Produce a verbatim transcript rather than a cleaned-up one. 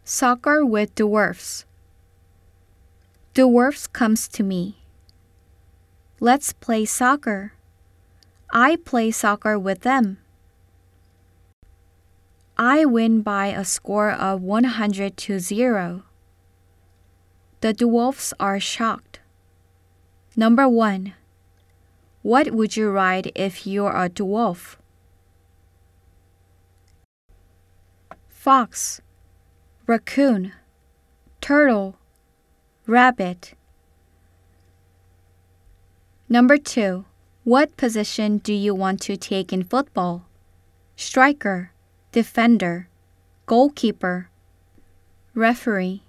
Soccer with dwarfs. Dwarfs comes to me. Let's play soccer. I play soccer with them. I win by a score of one hundred to zero. The dwarfs are shocked. Number one. What would you ride if you're a dwarf? Fox, raccoon, turtle, rabbit. Number two. What position do you want to take in football? Striker, defender, goalkeeper, referee.